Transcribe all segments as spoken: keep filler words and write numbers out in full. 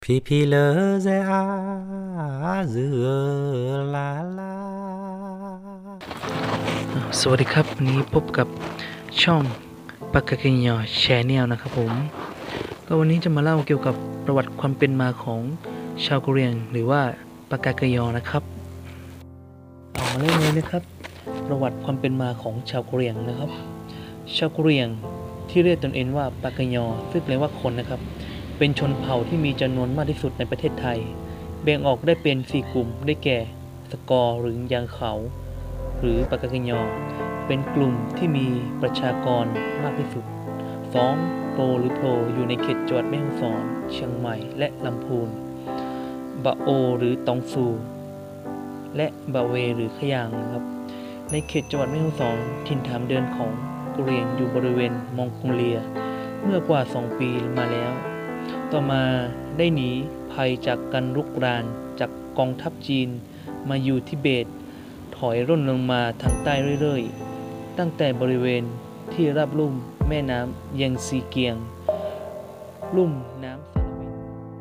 皮皮乐在阿热啦啦สวัสดีครับวันนี้พบกับช่องปากกาเกยอแชนแนลนะครับผมก็วันนี้จะมาเล่าเกี่ยวกับประวัติความเป็นมาของชาวกะเหรี่ยงหรือว่าปากกาเกยอนะครับเอามาเริ่มเลยนะครับประวัติความเป็นมาของชาวกะเหรี่ยงนะครับชาวกะเหรี่ยงที่เรียกตนเองว่าปากกยอซึ่งแปลว่าคนนะครับเป็นชนเผ่าที่มีจำนวนมากที่สุดในประเทศไทยแบ่งออกได้เป็นสี่กลุ่มได้แก่สกอร์หรือยางเขาหรือปากกาเกยอเป็นกลุ่มที่มีประชากรมากที่สุดสองโปหรือโพอยู่ในเขตจังหวัดแม่ฮ่องสอนเชียงใหม่และลำพูนบะโอหรือตองซูและบะเวหรือขยางนะครับในเขตจังหวัดแม่ฮ่องสอนถิ่นฐานเดิมของกะเหรี่ยงอยู่บริเวณมองโกเลียเมื่อกว่าสองปีมาแล้วต่อมาได้หนีภัยจากการรุกรานจากกองทัพจีนมาอยู่ทิเบตถอยร่นลงมาทางใต้เรื่อยๆตั้งแต่บริเวณที่ราบลุ่มแม่น้ำเยงซีเกียงลุ่มน้ำสารวิน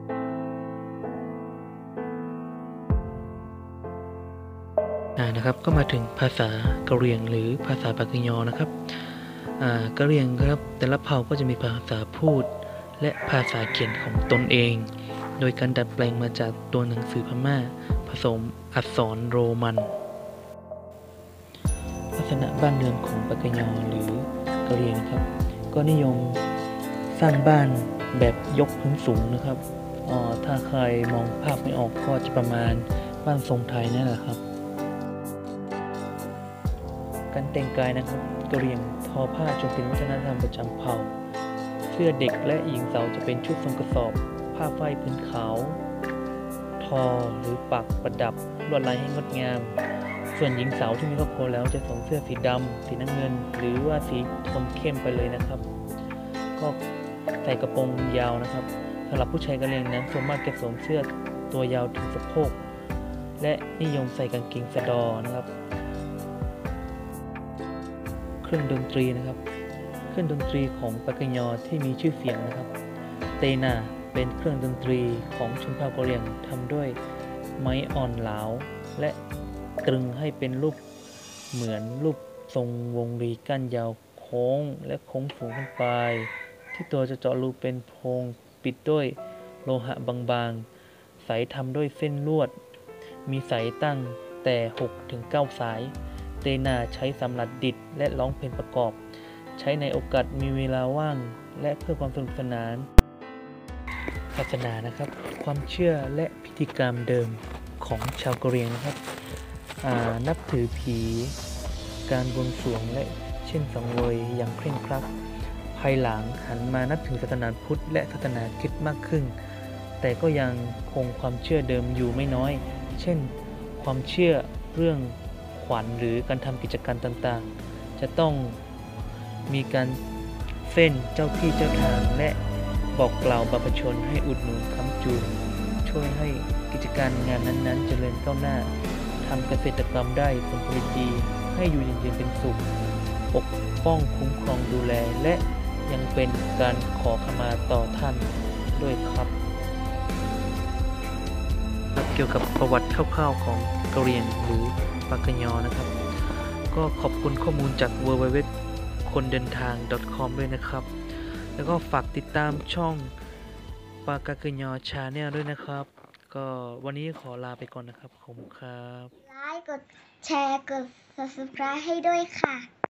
อ่านะครับก็มาถึงภาษากะเหรี่ยงหรือภาษาปากกยอนะครับอ่ากะเหรี่ยงครับแต่ละเผ่าก็จะมีภาษาพูดและภาษาเขียนของตนเองโดยการดัดแปลงมาจากตัวหนังสือพม่าผสมอักษรโรมันลักษณะบ้านเรือนของปากกยอหรือกะเหรี่ยงนะครับก็นิยมสร้างบ้านแบบยกพื้นสูงนะครับอ๋อถ้าใครมองภาพไม่ออกก็จะประมาณบ้านทรงไทยนั่นแหละครับการแต่งกายนะครับกะเหรี่ยงทอผ้าจงเป็นวัฒนธรรมประจำเผ่าเสื้อเด็กและหญิงสาวจะเป็นชุดทรงกระสอบผ้าฝ้ายพื้นขาวทอหรือปักประดับลวดลายให้งดงามส่วนหญิงสาวที่มีครอบครัวแล้วจะสวมเสื้อสีดำสีน้ำเงินหรือว่าสีโทนเข้มไปเลยนะครับก็ใส่กระโปรงยาวนะครับสำหรับผู้ชายกะเหรี่ยงนั้นส่วนมากจะสวมเสื้อตัวยาวถึงสะโพกและนิยมใส่กางเกงสะดอนะครับเครื่องดนตรีนะครับเครื่องดนตรีของปากกยอที่มีชื่อเสียงนะครับเตนาเป็นเครื่องดนตรีของชนเผ่ากะเหรี่ยงทำด้วยไม้อ่อนหลาวและตรึงให้เป็นรูปเหมือนรูปทรงวงรีก้านยาวโค้งและโค้งสูงขึ้นไปที่ตัวจะเจาะรูเป็นโพรงปิดด้วยโลหะบางๆสายทำด้วยเส้นลวดมีสายตั้งแต่ หกถึงเก้า สายเตนาใช้สำหรับดิดและร้องเพลงประกอบใช้ในโอกาสมีเวลาว่างและเพื่อความสนุกสนานศาสนานะครับความเชื่อและพิธีกรรมเดิมของชาวกะเหรี่ยงนะครับนับถือผีการบวงสรวงและเช่นสังเวยอย่างเคร่งครัดภายหลังหันมานับถือศาสนาพุทธและศาสนาคริสต์มากขึ้นแต่ก็ยังคงความเชื่อเดิมอยู่ไม่น้อยเช่นความเชื่อเรื่องขวัญหรือการทำกิจการต่างๆจะต้องมีการเส้นเจ้าที่เจ้าทางและบอกกล่าวบรรพชนให้อุดหนุนค้ำจุนช่วยให้กิจการงานนั้นๆเจริญก้าวหน้าทำเกษตรกรรมได้ผลผลิตดีให้อยู่เย็นเป็นสุขปกป้องคุ้มครองดูแลและยังเป็นการขอขมาต่อท่านด้วยครับเกี่ยวกับประวัติคร่าวๆของกะเหรี่ยงหรือปากกยอนะครับก็ขอบคุณข้อมูลจาก ดับเบิลยู ดับเบิลยู ดับเบิลยู ดอท คนเดินทาง ดอท คอม ด้วยนะครับแล้วก็ฝากติดตามช่องปากกาเกยอชาแนลด้วยนะครับก็วันนี้ขอลาไปก่อนนะครับขอบคุณครับไลค์กดแชร์กด ซับสไครบ์ ให้ด้วยค่ะ